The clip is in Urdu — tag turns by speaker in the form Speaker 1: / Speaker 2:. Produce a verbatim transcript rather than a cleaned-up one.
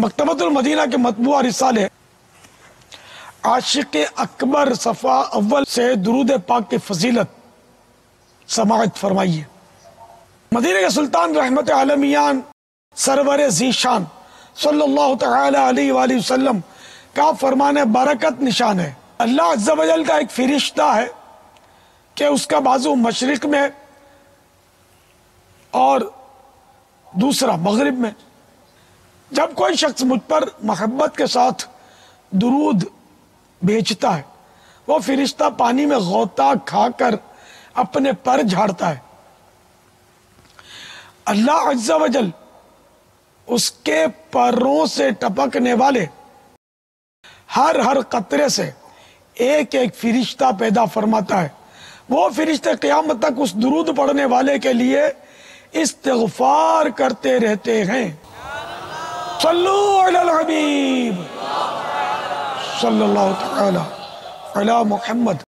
Speaker 1: مکتبۃ المدینہ کے مطبوعہ رسالے عاشق اکبر صفحہ اول سے درود پاک کی فضیلت سماعت فرمائیے۔ مدینہ کے سلطان رحمت عالمیان سرور ذیشان صلی اللہ تعالی علیہ وآلہ وسلم کا فرمان برکت نشان ہے۔ اللہ عز و جل کا ایک فرشتہ ہے کہ اس کا بازو مشرق میں اور دوسرا مغرب میں۔ جب کوئی شخص مجھ پر محبت کے ساتھ درود بھیجتا ہے، وہ فرشتہ پانی میں غوطہ کھا کر اپنے پر جھاڑتا ہے۔ اللہ عز و جل اس کے پروں سے ٹپکنے والے ہر ہر قطرے سے ایک ایک فرشتہ پیدا فرماتا ہے۔ وہ فرشتے قیامت تک اس درود پڑھنے والے کے لیے استغفار کرتے رہتے ہیں۔ صلو علی الحبیب صلی اللہ تعالی علی محمد۔